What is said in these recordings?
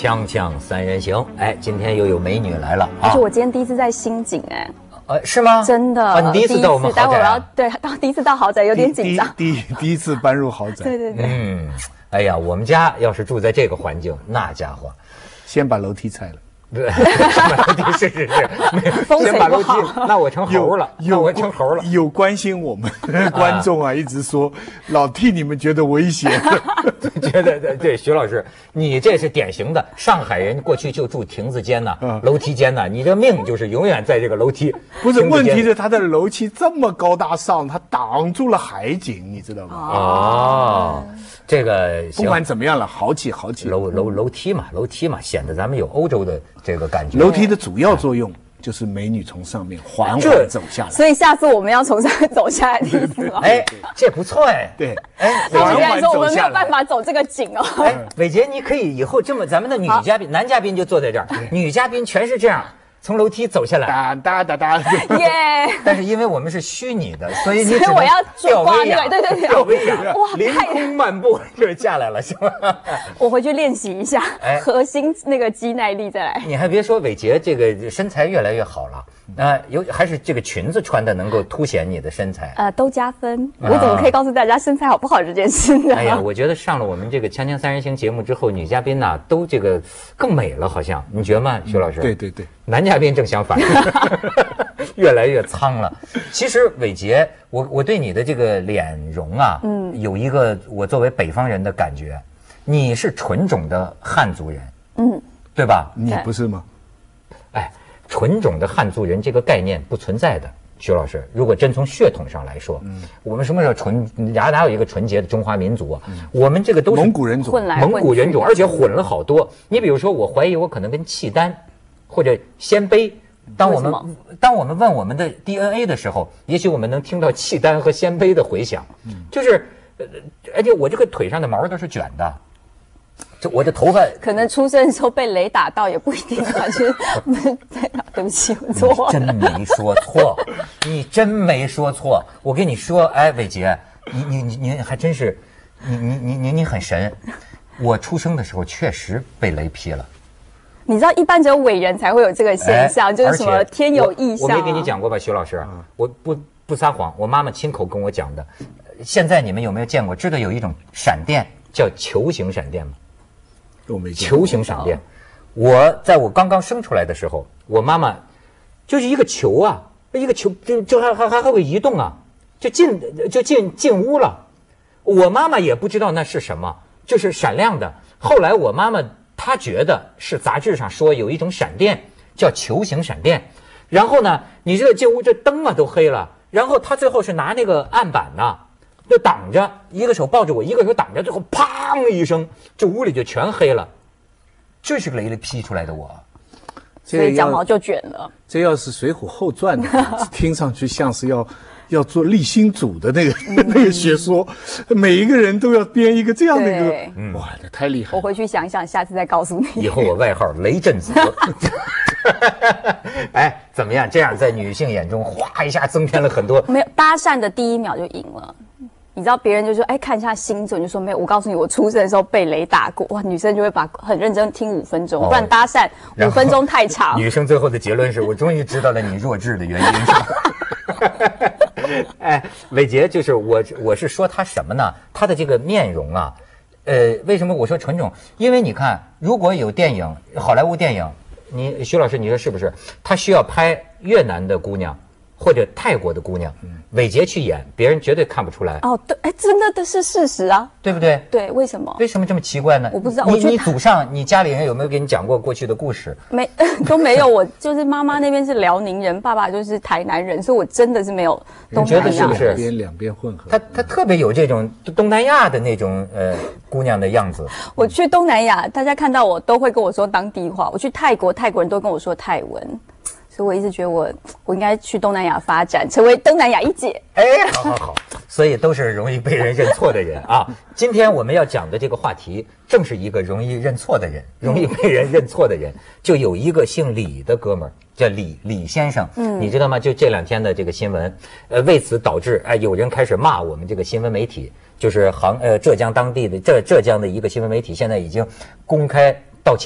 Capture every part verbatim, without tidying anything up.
锵锵三人行，哎，今天又有美女来了啊！ 而且我今天第一次在新景，哎， 呃，是吗？ 真的， 啊，你第一次到我们豪宅、啊， 待会儿要对到第一次到豪宅有点紧张， 第一第一第一次搬入豪宅， 对对对， 嗯，哎呀，我们家要是住在这个环境，那家伙， 先把楼梯拆了。 对，把楼梯是是是，先把楼梯，那我成猴了，那我成猴了。 有关心我们的观众啊，一直说老替你们觉得危险， 觉得对对，徐老师，你这是典型的上海人，过去就住亭子间呐、嗯、楼梯间呐，你这命就是永远在这个楼梯。 不是，问题是它的楼梯这么高大上，它挡住了海景，你知道吗？ 哦。这个不管怎么样了，豪气豪气。 楼楼楼梯嘛，楼梯嘛，显得咱们有欧洲的这个感觉。 楼梯的主要作用就是美女从上面缓缓走下来。 所以下次我们要从上面走下来的意思吗？ 哎，这不错哎。 对， 哎， 缓缓走下来。我们没有办法走这个景哦。 哎，伟杰，你可以以后这么，咱们的女嘉宾、男嘉宾就坐在这儿，女嘉宾全是这样。从楼梯走下来， 哒哒哒哒， 耶！ 但是因为我们是虚拟的，所以你所以我要吊威亚， 对对对， 吊威亚， 哇， 凌空漫步就下来了，行吗？ 我回去练习一下，哎，核心那个肌耐力再来。 你还别说，伟杰这个身材越来越好了。啊，有还是这个裙子穿的能够凸显你的身材， 呃，都加分。我怎么可以告诉大家身材好不好这件事呢？ 哎呀，我觉得上了我们这个《锵锵三人行》节目之后，女嘉宾呐、啊、都这个更美了，好像你觉得吗，徐老师？ 对对对， 男嘉宾正相反，越来越苍了。其实伟杰，我我对你的这个脸容啊，嗯，有一个我作为北方人的感觉，你是纯种的汉族人，嗯，对吧？ 你不是吗？ 哎。纯种的汉族人这个概念不存在的，徐老师。如果真从血统上来说，嗯、我们什么叫纯？哪哪有一个纯洁的中华民族啊？嗯、我们这个都是蒙古人种， 蒙古人种，而且混了好多。你比如说，我怀疑我可能跟契丹或者鲜卑，当我们当我们问我们的 D N A 的时候，也许我们能听到契丹和鲜卑的回响，嗯、就是，而且我这个腿上的毛都是卷的。这我的头发可能出生的时候被雷打到也不一定啊，就是对不起，我错了。 真没说错，你真没说错。我跟你说，哎，伟杰，你你你你还真是，你你你你你很神。我出生的时候确实被雷劈了。 你知道，一般只有伟人才会有这个现象，哎、就是什么天有异象、啊我。我没跟你讲过吧，徐老师？嗯、我不不撒谎，我妈妈亲口跟我讲的。现在你们有没有见过？知道有一种闪电叫球形闪电吗？ 都没见球形闪电，我在我刚刚生出来的时候，我妈妈就是一个球啊，一个球就就还还还还会移动啊，就进就进进屋了。我妈妈也不知道那是什么，就是闪亮的。后来我妈妈她觉得是杂志上说有一种闪电叫球形闪电，然后呢，你这进屋这灯啊都黑了，然后她最后是拿那个案板呐、啊。就挡着，一个手抱着我，一个手挡着，最后砰一声，这屋里就全黑了。这是雷雷劈出来的我， 所以脚毛就卷了。 这要是《水浒后传》的，听上去像是要要做立新主的那个、嗯、那个学说，每一个人都要编一个这样的一个，哇，这太厉害了！ 我回去想一想，下次再告诉你。 以后我外号雷震子。哎，怎么样？这样在女性眼中，哗一下增添了很多。 没有搭讪的第一秒就赢了。你知道别人就说，哎，看一下星座，就说没有。我告诉你，我出生的时候被雷打过。哇，女生就会把很认真听五分钟，哦、不然搭讪五分钟太长。 女生最后的结论是我终于知道了你弱智的原因，是吧？哎，伟杰，就是我，我是说他什么呢？他的这个面容啊，呃，为什么我说纯种？因为你看，如果有电影，好莱坞电影，你徐老师，你说是不是？他需要拍越南的姑娘。或者泰国的姑娘，伟杰去演，别人绝对看不出来。 哦，对，哎，真的的是事实啊， 对不对？ 对，为什么？ 为什么这么奇怪呢？ 我不知道。 你你祖上，你家里人有没有给你讲过过去的故事？ 没，都没有。我就是妈妈那边是辽宁人，爸爸就是台南人，所以我真的是没有东南亚。 你觉得是不是？ 两边两边混合。 他他特别有这种东南亚的那种呃姑娘的样子。 我去东南亚，大家看到我都会跟我说当地话。我去泰国，泰国人都跟我说泰文。所以我一直觉得我我应该去东南亚发展，成为东南亚一姐。 哎，好好好，所以都是容易被人认错的人啊。今天我们要讲的这个话题，正是一个容易认错的人，容易被人认错的人。就有一个姓李的哥们儿，叫李李先生，嗯，你知道吗？就这两天的这个新闻，呃，为此导致哎、呃，有人开始骂我们这个新闻媒体，就是杭呃浙江当地的浙浙江的一个新闻媒体，现在已经公开道歉。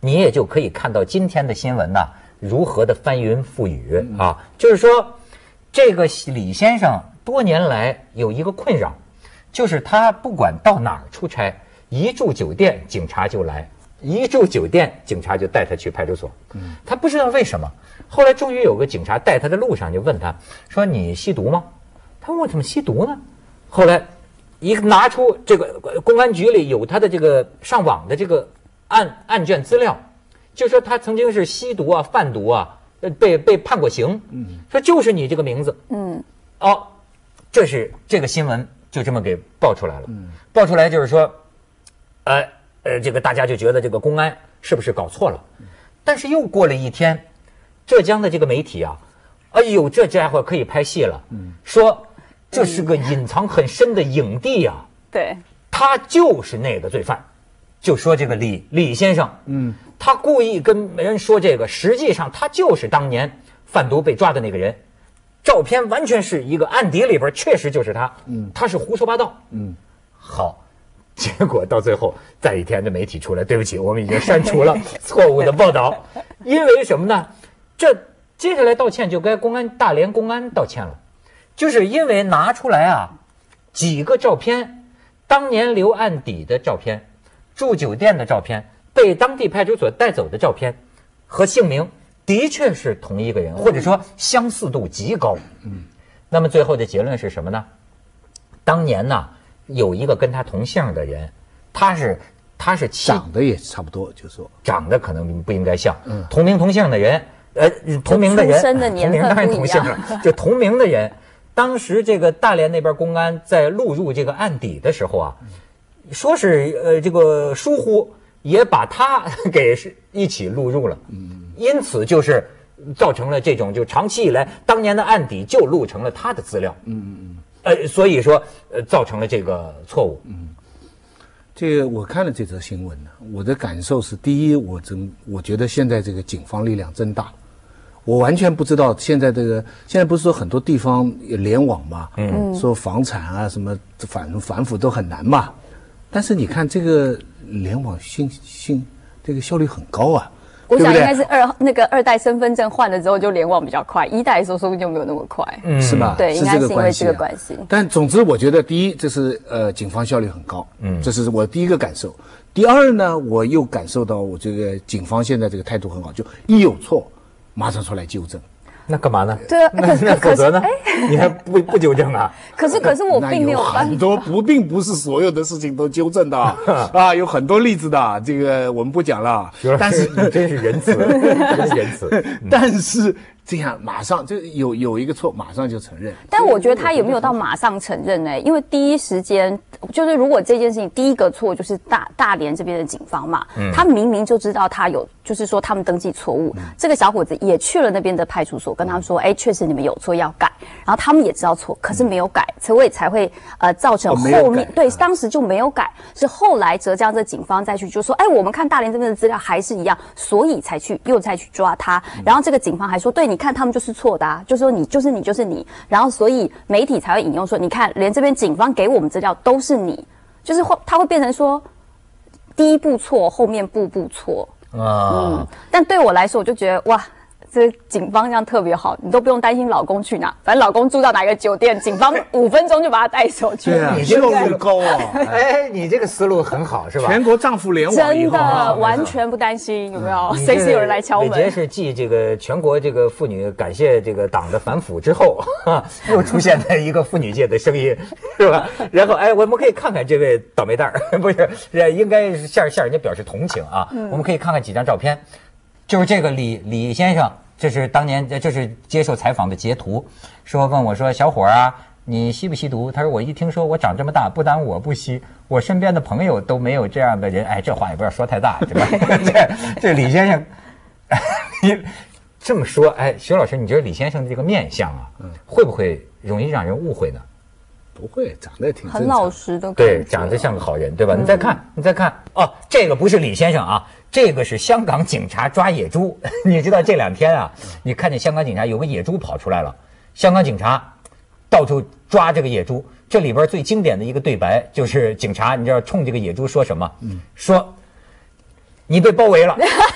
你也就可以看到今天的新闻呢如何的翻云覆雨啊。就是说，这个李先生多年来有一个困扰，就是他不管到哪儿出差，一住酒店警察就来，一住酒店警察就带他去派出所。嗯，他不知道为什么。后来终于有个警察带他的路上就问他说：“你吸毒吗？”他问我怎么吸毒呢？后来一拿出这个公安局里有他的这个上网的这个案案卷资料，就说他曾经是吸毒啊、贩毒啊，被被判过刑。嗯，说就是你这个名字。嗯，哦，这是这个新闻就这么给爆出来了。嗯，爆出来就是说，呃呃，这个大家就觉得这个公安是不是搞错了？但是又过了一天，浙江的这个媒体啊，哎呦，这家伙可以拍戏了。嗯，说这是个隐藏很深的影帝啊。 对， 他就是那个罪犯，就说这个李李先生，嗯，他故意跟人说这个，实际上他就是当年贩毒被抓的那个人，照片完全是一个案底里边确实就是他，嗯，他是胡说八道，嗯，好，结果到最后再一天的媒体出来，对不起，我们已经删除了错误的报道，因为什么呢？这接下来道歉就该公安大连公安道歉了，就是因为拿出来啊几个照片，当年留案底的照片，住酒店的照片，被当地派出所带走的照片和姓名的确是同一个人，或者说相似度极高。嗯，那么最后的结论是什么呢？当年呢有一个跟他同姓的人，他是他是长得也差不多，就说长得可能不应该像，嗯，同名同姓的人。呃，同名的人， 出生的年份同名当然同姓了，就同名的人。当时这个大连那边公安在录入这个案底的时候啊，说是呃这个疏忽，也把他给是一起录入了。嗯，因此就是造成了这种就长期以来当年的案底就录成了他的资料。嗯嗯嗯。呃，所以说呃造成了这个错误。嗯。 这个我看了这则新闻呢，我的感受是：第一，我真我觉得现在这个警方力量真大。我完全不知道现在这个现在不是说很多地方联网嘛，嗯，说房产啊什么反反腐都很难嘛，但是你看这个联网信信这个效率很高啊。 我想应该是二那个二代身份证换了之后就联网比较快，一代的时候说不定就没有那么快， 嗯，是吧？ 对，应该是因为这个关系。 但总之，我觉得第一，这是呃警方效率很高，嗯，这是我第一个感受。第二呢，我又感受到我这个警方现在这个态度很好，就一有错马上出来纠正。 那干嘛呢？ 对啊， 那那否则呢？你还不不纠正啊？ 可是可是我并没有很多不，并不是所有的事情都纠正的啊，有很多例子的，这个我们不讲了。 但是你真是仁慈，真是仁慈。 但是这样马上就有有一个错，马上就承认。 但我觉得他有没有到马上承认呢？因为第一时间就是如果这件事情第一个错就是大大连这边的警方嘛，嗯、他明明就知道他有，就是说他们登记错误，嗯、这个小伙子也去了那边的派出所，跟他们说，哎，确实你们有错要改，然后他们也知道错，可是没有改，所以才会呃造成后面、哦、对当时就没有改，是后来浙江这警方再去就说，哎，我们看大连这边的资料还是一样，所以才去又再去抓他，然后这个警方还说，对。你看他们就是错的啊，就说你就是你就是你，然后所以媒体才会引用说，你看连这边警方给我们资料都是你，就是会他会变成说第一步错，后面步步错啊。嗯，但对我来说，我就觉得哇，这警方这样特别好，你都不用担心老公去哪，反正老公住到哪个酒店，警方五分钟就把他带走去。 对啊， 你效率高啊！ 哎，你这个思路很好，是吧？ 全国丈夫联网真的完全不担心，有没有？随时有人来敲门。 伟杰是继这个全国这个妇女感谢这个党的反腐之后，哈，又出现了一个妇女界的声音，是吧？然后哎，我们可以看看这位倒霉蛋儿，不是，应该是向向人家表示同情啊。嗯、我们可以看看几张照片，就是这个李李先生。这是当年，这是接受采访的截图，说问我说：“小伙啊，你吸不吸毒？”他说：“我一听说我长这么大，不但我不吸，我身边的朋友都没有这样的人。”哎，这话也不要说太大，对吧？这这李先生，你这么说，哎，徐老师，你觉得李先生的这个面相啊，嗯、会不会容易让人误会呢？ 不会，长得挺很老实的， 对，长得像个好人，对吧？嗯、你再看，你再看，哦，这个不是李先生啊。这个是香港警察抓野猪，你知道这两天啊，你看见香港警察有个野猪跑出来了，香港警察到处抓这个野猪，这里边最经典的一个对白就是警察，你知道冲这个野猪说什么？嗯，说你被包围了。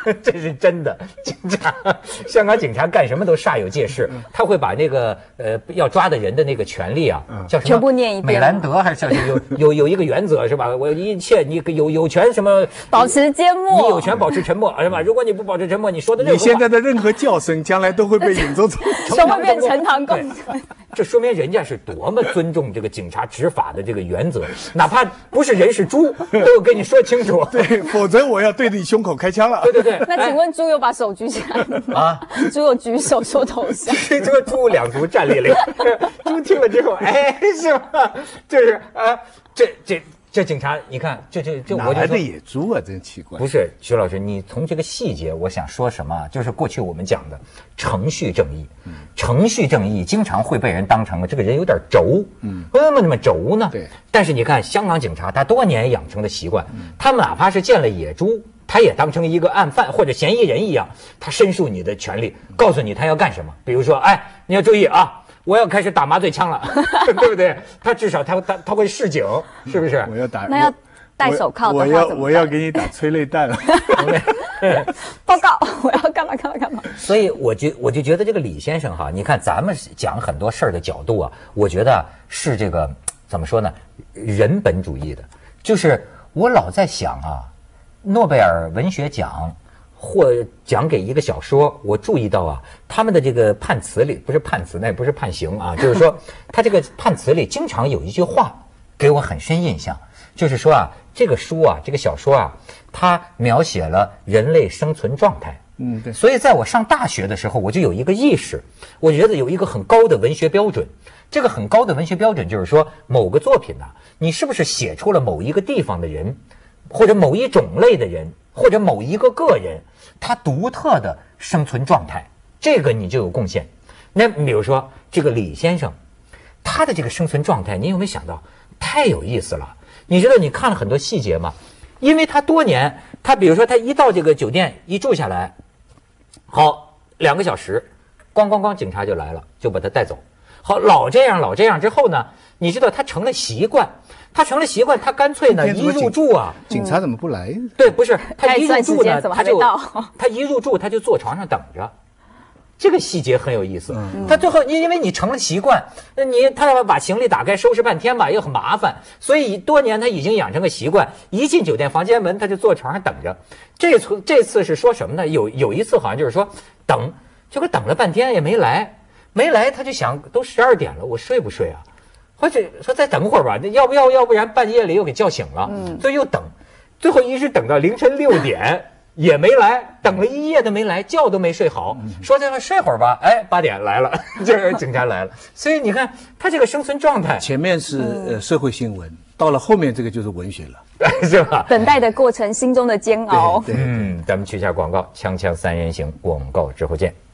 这是真的。警察，香港警察干什么都煞有介事，他会把那个呃要抓的人的那个权利啊，叫什么？ 全部念一遍。 美兰德还是叫有有有一个原则是吧？我一切你有有权什么？ 保持缄默。 你有权保持沉默是吧？如果你不保持沉默，你说的任何话， 你现在的任何叫声，将来都会被引奏成都会变呈堂供。 这说明人家是多么尊重这个警察执法的这个原则，哪怕不是人是猪，都要跟你说清楚。 对，否则我要对着你胸口开枪了。 对对对。 那请问猪有把手举起来吗？啊，猪有举手说投降。 这个猪两足站立了，猪听了之后，哎，是吧？就是啊，这这。这警察，你看，这这这，我哪来的野猪啊？真奇怪。 不是，徐老师，你从这个细节，我想说什么？就是过去我们讲的程序正义，嗯、程序正义经常会被人当成这个人有点轴，嗯，为什么那么轴呢？ 对。 但是你看，香港警察他多年养成的习惯，嗯、他们哪怕是见了野猪，他也当成一个案犯或者嫌疑人一样，他申诉你的权利，告诉你他要干什么。比如说，哎，你要注意啊。我要开始打麻醉枪了，对不对？他至少他他他会示警，是不是？ 我要打， 那要戴手铐的话我要我要给你打催泪弹了。 报告，我要干嘛干嘛干嘛。 所以我觉我就觉得这个李先生哈，你看咱们讲很多事儿的角度啊，我觉得是这个怎么说呢？人本主义的，就是我老在想啊，诺贝尔文学奖。或讲给一个小说，我注意到啊，他们的这个判词里不是判词，那也不是判刑啊，就是说他这个判词里经常有一句话给我很深印象，就是说啊，这个书啊，这个小说啊，它描写了人类生存状态。嗯，对。所以在我上大学的时候，我就有一个意识，我觉得有一个很高的文学标准。这个很高的文学标准就是说，某个作品呢、啊，你是不是写出了某一个地方的人，或者某一种类的人，或者某一个个人。他独特的生存状态，这个你就有贡献。那比如说这个李先生，他的这个生存状态，你有没有想到？太有意思了。你知道你看了很多细节吗？因为他多年，他比如说他一到这个酒店一住下来，好两个小时，咣咣咣，警察就来了，就把他带走。好，老这样老这样之后呢，你知道他成了习惯。他成了习惯，他干脆呢一入住啊， 警察怎么不来？ 对，不是他一入住呢，他就他一入住他就坐床上等着，这个细节很有意思。嗯、他最后因因为你成了习惯，那你他要把行李打开收拾半天吧，又很麻烦，所以多年他已经养成个习惯，一进酒店房间门他就坐床上等着。这次这次是说什么呢？有有一次好像就是说等，结果等了半天也没来，没来他就想都十二点了，我睡不睡啊？或者说再等会儿吧，那要不要要不然半夜里又给叫醒了，嗯，所以又等，最后一直等到凌晨六点也没来，等了一夜都没来，觉都没睡好，说这个睡会儿吧，哎，八点来了，就是警察来了，所以你看他这个生存状态， 前面是呃社会新闻，到了后面这个就是文学了， 是吧？ 等待的过程，心中的煎熬。 对，对嗯，咱们去一下广告，锵锵三人行，广告之后见。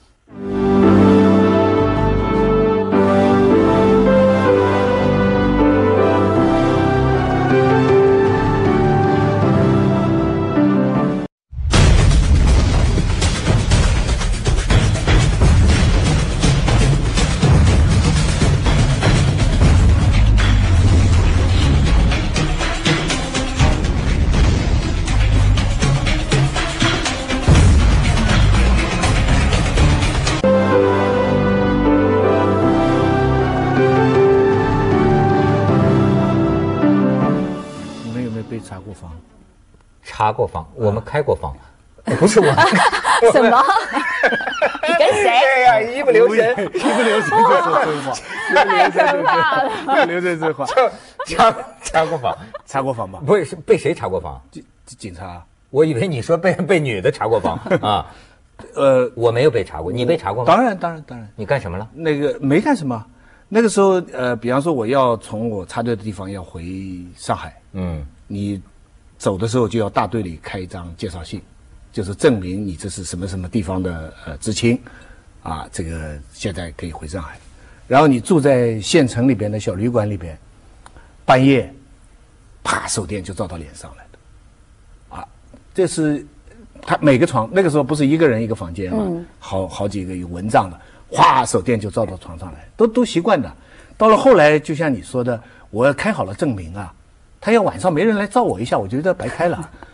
查过房，我们开过房，不是我。 什么？你跟谁？ 对呀，一不留神， 一不留神就说真话， 太可怕了。 不留神这话。 查查过房， 查过房吧？ 不是，是被谁查过房？ 警警察。 我以为你说被被女的查过房啊。呃，我没有被查过，你被查过吗？ 当然，当然，当然。 你干什么了？ 那个没干什么。那个时候，呃，比方说我要从我插队的地方要回上海，嗯，你。走的时候就要大队里开一张介绍信，就是证明你这是什么什么地方的呃知青，啊，这个现在可以回上海。然后你住在县城里边的小旅馆里边，半夜，啪手电就照到脸上来的，啊，这是他每个床那个时候不是一个人一个房间嘛，嗯、好好几个有蚊帐的，哗手电就照到床上来，都都习惯的。到了后来，就像你说的，我开好了证明啊。他要晚上没人来照我一下，我觉得白开了，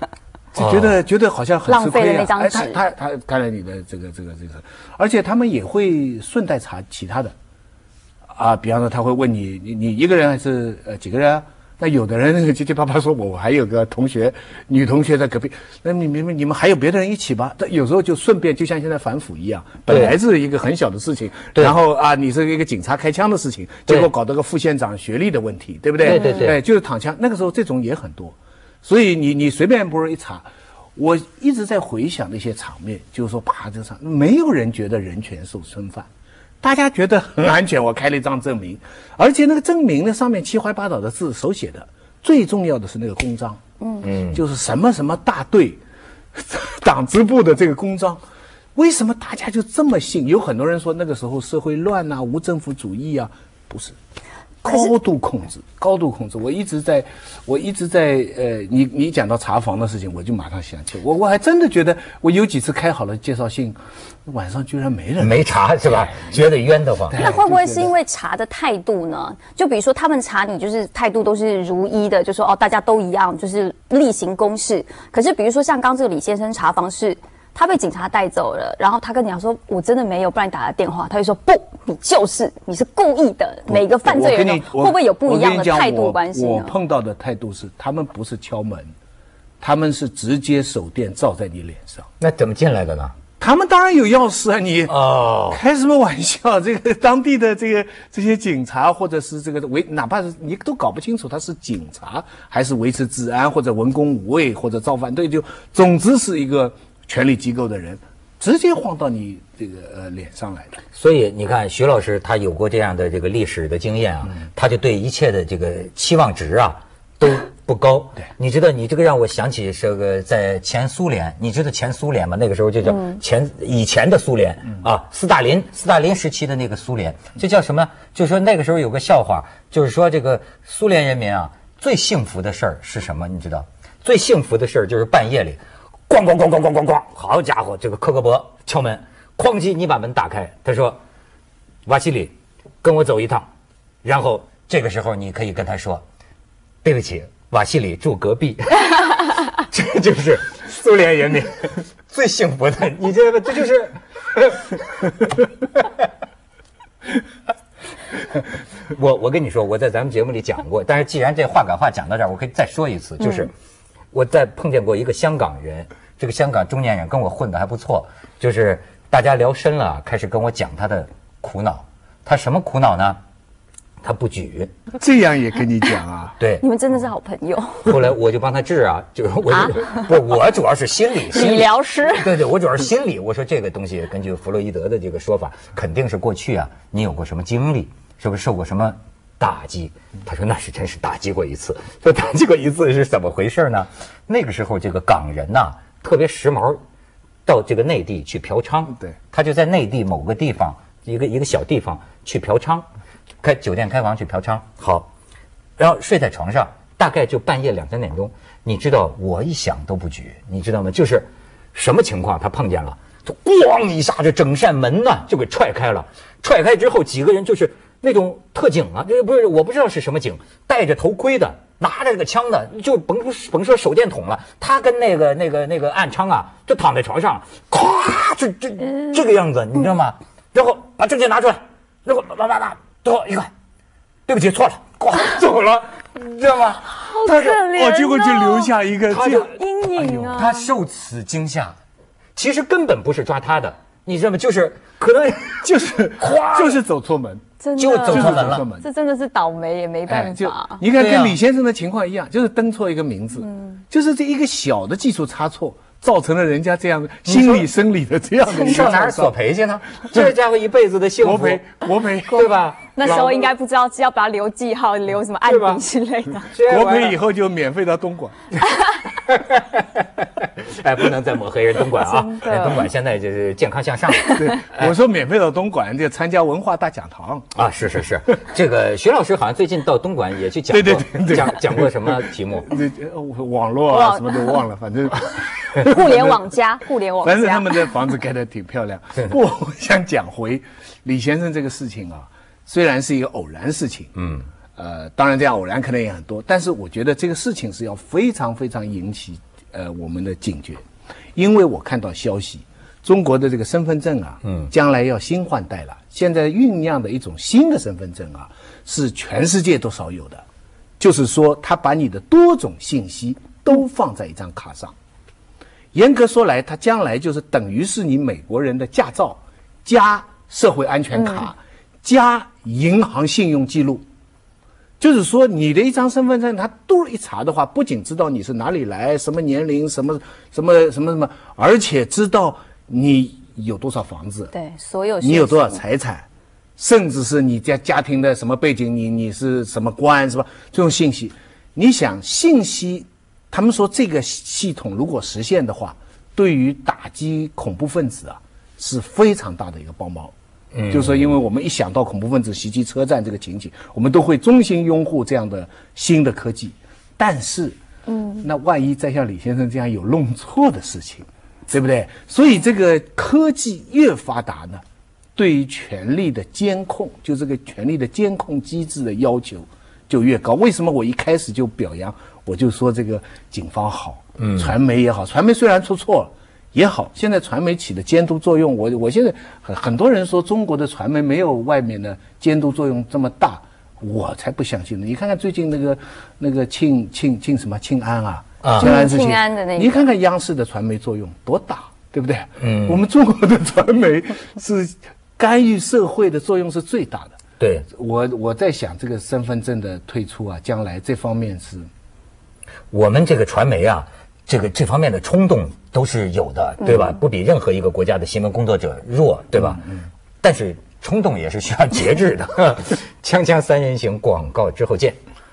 就觉得、哦、觉得好像很吃亏、啊、 浪费了那张纸。 哎、他他他看了你的这个这个这个，而且他们也会顺带查其他的，啊，比方说他会问你你你一个人还是呃几个人啊？那有的人结结巴巴说我我还有个同学女同学在隔壁，那你们你们还有别的人一起吧？但有时候就顺便就像现在反腐一样，本来是一个很小的事情，然后啊你是一个警察开枪的事情，结果搞到个副县长学历的问题，对不对？ 对对对， 哎，就是躺枪。那个时候这种也很多，所以你你随便不是一查，我一直在回想那些场面，就是说啪这场没有人觉得人权受侵犯。大家觉得很安全，我开了一张证明，而且那个证明呢上面七怀八倒的字手写的，最重要的是那个公章，嗯嗯，就是什么什么大队党支部的这个公章，为什么大家就这么信？有很多人说那个时候社会乱啊，无政府主义啊，不是。高度控制，高度控制。我一直在，我一直在，呃，你你讲到查房的事情，我就马上想起，我我还真的觉得，我有几次开好了介绍信，晚上居然没人没查是吧？觉得冤得慌。 那会不会是因为查的态度呢？就比如说他们查你，就是态度都是如一的，就说哦大家都一样，就是例行公事。可是比如说像刚这个李先生查房是。他被警察带走了，然后他跟你讲说：“我真的没有，不然你打个电话。”他就说：“不，你就是，你是故意的。”每个犯罪人会不会有不一样的态度关系呢？ 我, 我, 我碰到的态度是，他们不是敲门，他们是直接手电照在你脸上。 那怎么进来的呢？ 他们当然有钥匙啊！你哦， 开什么玩笑？这个当地的这个这些警察，或者是这个维，哪怕是你都搞不清楚他是警察还是维持治安，或者文攻武卫，或者造反队，就总之是一个。权力机构的人直接晃到你这个呃脸上来的， 所以你看徐老师他有过这样的这个历史的经验啊，嗯、他就对一切的这个期望值啊都不高。对，你知道你这个让我想起这个在前苏联，你知道前苏联吗？那个时候就叫前、嗯、以前的苏联、嗯、啊，斯大林斯大林时期的那个苏联，这叫什么？就是说那个时候有个笑话，就是说这个苏联人民啊最幸福的事儿是什么？你知道？最幸福的事儿就是半夜里。咣咣咣咣咣咣咣！好家伙，这个克格勃敲门，哐叽，你把门打开。他说：“瓦西里，跟我走一趟。”然后这个时候你可以跟他说：“对不起，瓦西里住隔壁。”这就是苏联人民最幸福的，你这个这就是。我我跟你说，我在咱们节目里讲过，但是既然这话赶话讲到这儿，我可以再说一次，就是。嗯我在碰见过一个香港人，这个香港中年人跟我混得还不错，就是大家聊深了，开始跟我讲他的苦恼。他什么苦恼呢？他不举。 这样也跟你讲啊？ 对， 你们真的是好朋友。 后来我就帮他治啊，就是我就、啊、不，我主要是心理， 理疗师。 对对，我主要是心理。我说这个东西，根据弗洛伊德的这个说法，肯定是过去啊，你有过什么经历，是不是受过什么？打击，他说那是真是打击过一次。说打击过一次是怎么回事呢？那个时候这个港人呐、啊、特别时髦，到这个内地去嫖娼。对，他就在内地某个地方，一个一个小地方去嫖娼，开酒店开房去嫖娼。好，然后睡在床上，大概就半夜两三点钟。你知道我一想都不举，你知道吗？就是什么情况？他碰见了，就咣一下，这整扇门呢就给踹开了。踹开之后，几个人就是。那种特警啊，这不是我不知道是什么警，戴着头盔的，拿着这个枪的，就甭甭说手电筒了，他跟那个那个那个暗娼啊，就躺在床上，咵，这这这个样子，你知道吗？然后把证件拿出来，然后叭叭叭，最后一看，对不起，错了，咵走了，你知道吗？ 好可怜哦， 结果就留下一个这样阴影啊！ 他受此惊吓，其实根本不是抓他的，你知道吗？就是可能就是就是走错门。 就走错门了， 这真的是倒霉也没办法。 哎、你看，跟李先生的情况一样，就是登错一个名字，嗯、就是这一个小的技术差错，造成了人家这样心理生理的这样的一个。 你上哪儿索赔去呢？这家伙一辈子的幸福， 国赔国赔， 对吧？ 那时候应该不知道是要把他留记号、留什么案底之类的。 国赔以后就免费到东莞。 哎，不能再抹黑人东莞啊！东莞现在就是健康向上。 对，我说免费到东莞，就参加文化大讲堂啊！是是是，这个徐老师好像最近到东莞也去讲过， 对对对对讲讲过什么题目？ 网络啊，什么都忘了，反正互联网加，互联网加。 反正他们的房子盖得挺漂亮。不，我想讲回李先生这个事情啊，虽然是一个偶然事情，嗯。呃，当然这样偶然可能也很多，但是我觉得这个事情是要非常非常引起呃我们的警觉，因为我看到消息，中国的这个身份证啊，嗯，将来要新换代了。现在酝酿的一种新的身份证啊，是全世界都少有的，就是说它把你的多种信息都放在一张卡上。严格说来，它将来就是等于是你美国人的驾照加社会安全卡、嗯、加银行信用记录。就是说你的一张身份证，他嘟一查的话，不仅知道你是哪里来，什么年龄，什么什么什么什么，而且知道你有多少房子， 对，所有你有多少财产，甚至是你家家庭的什么背景，你你是什么官，是吧？这种信息，你想信息，他们说这个系统如果实现的话，对于打击恐怖分子啊是非常大的一个帮忙。嗯，就是说，因为我们一想到恐怖分子袭击车站这个情景，我们都会衷心拥护这样的新的科技。但是，嗯，那万一再像李先生这样有弄错的事情，对不对？所以这个科技越发达呢，对于权力的监控，就这个权力的监控机制的要求就越高。为什么我一开始就表扬，我就说这个警方好，嗯，传媒也好，传媒虽然出错了也好，现在传媒起的监督作用，我我现在很很多人说中国的传媒没有外面的监督作用这么大，我才不相信呢。你看看最近那个那个庆庆庆什么庆安啊， 啊，庆安事情，庆安的那个， 你看看央视的传媒作用多大，对不对？嗯，我们中国的传媒是干预社会的作用是最大的。 对， 我我在想这个身份证的退出啊，将来这方面是， 我们这个传媒啊。这个这方面的冲动都是有的，对吧？不比任何一个国家的新闻工作者弱，对吧？嗯。但是冲动也是需要节制的。锵锵三人行，广告之后见。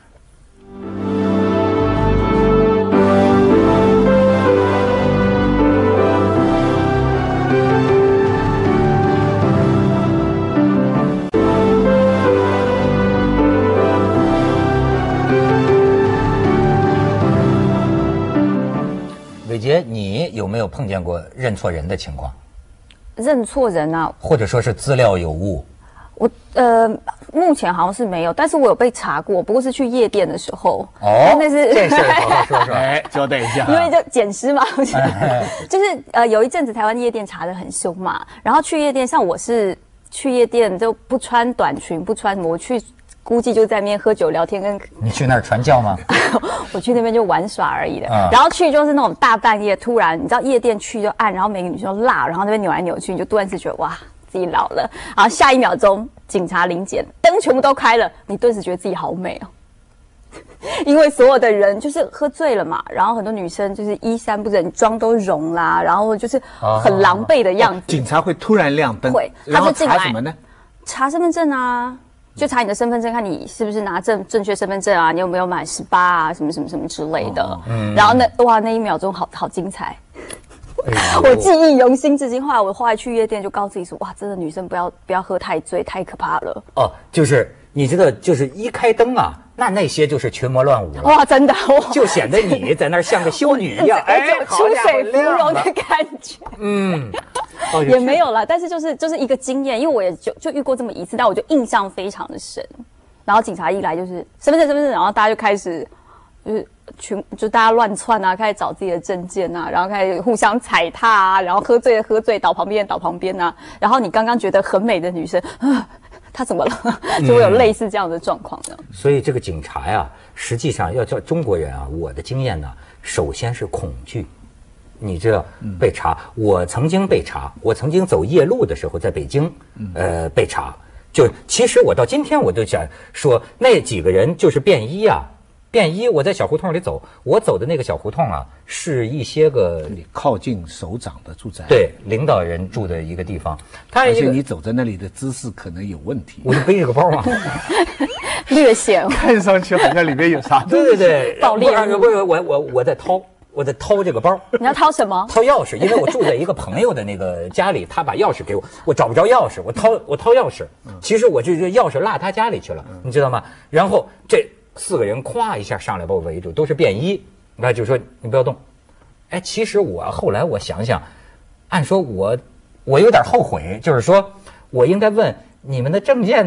伟杰，你有没有碰见过认错人的情况？ 认错人啊， 或者说是资料有误？ 我呃，目前好像是没有，但是我有被查过，不过是去夜店的时候。 哦， 那是这事好好说说， 哎，交代一下。 因为就捡尸嘛，就是呃，有一阵子台湾夜店查得很凶嘛，然后去夜店，像我是去夜店就不穿短裙，不穿什么，我去。估计就在那边喝酒聊天，跟你去那儿传教吗？ 我去那边就玩耍而已的。嗯、然后去就是那种大半夜，突然你知道夜店去就暗，然后每个女生都辣，然后那边扭来扭去，你就突然是觉得哇自己老了。然后下一秒钟警察临检，灯全部都开了，你顿时觉得自己好美哦。因为所有的人就是喝醉了嘛，然后很多女生就是衣衫不整，妆都融啦，然后就是很狼狈的样子。哦、 警察会突然亮灯， 会， 他就进来查什么呢？ 查身份证啊。就查你的身份证，看你是不是拿正正确身份证啊，你有没有满十八啊，什么什么什么之类的。哦嗯、然后那哇，那一秒钟好好精彩，哎、我记忆犹新至今。后来我后来去夜店就告诉自己说，哇，真的女生不要不要喝太醉，太可怕了。 哦，就是你知道，就是一开灯啊，那那些就是群魔乱舞了。 哇，真的， 就显得你在那儿像个修女一样， 哎，出水芙蓉的感觉。嗯。哦、也没有啦，但是就是就是一个经验，因为我也就就遇过这么一次，但我就印象非常的深。然后警察一来就是身份证身份证，然后大家就开始就是群就大家乱窜啊，开始找自己的证件啊，然后开始互相踩踏啊，然后喝醉的喝醉，倒旁边倒旁边啊。然后你刚刚觉得很美的女生，啊、她怎么了？就会有类似这样的状况的、嗯。 所以这个警察呀，实际上要叫中国人啊，我的经验呢，首先是恐惧。你知道被查，我曾经被查，我曾经走夜路的时候，在北京，呃，被查。就其实我到今天我都想说，那几个人就是便衣啊，便衣。我在小胡同里走，我走的那个小胡同啊，是一些个靠近首长的住宅， 对，领导人住的一个地方。他而且你走在那里的姿势可能有问题。 我就背着个包嘛， 略显看上去好像里面有啥。 对对对， 暴力。 不是我我我在掏。我在掏这个包， 你要掏什么？ 掏钥匙，因为我住在一个朋友的那个家里，他把钥匙给我，我找不着钥匙，我掏我掏钥匙，其实我这这钥匙落他家里去了，你知道吗？然后这四个人咵一下上来把我围住，都是便衣，那就说你不要动。哎，其实我后来我想想，按说我我有点后悔，就是说我应该问你们的证件呢，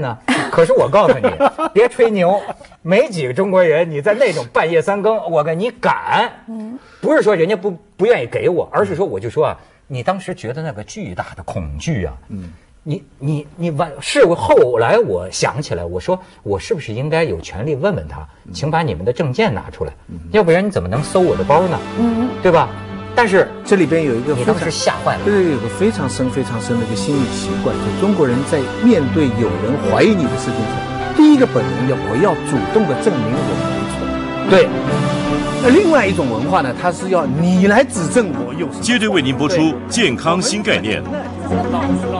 可是我告诉你，别吹牛，没几个中国人你在那种半夜三更，我跟你赶，不是说人家不不愿意给我，而是说我就说啊，你当时觉得那个巨大的恐惧啊，嗯。你你你完是我后来我想起来，我说我是不是应该有权利问问他，请把你们的证件拿出来，要不然你怎么能搜我的包呢？嗯，对吧？但是这里边有一个你当时吓坏了， 对，有个非常深非常深的一个心理习惯，就中国人在面对有人怀疑你的事情时，第一个本能要我要主动的证明我没错。 对。 那另外一种文化呢，它是要你来指证我有什么。 接着为您播出健康新概念。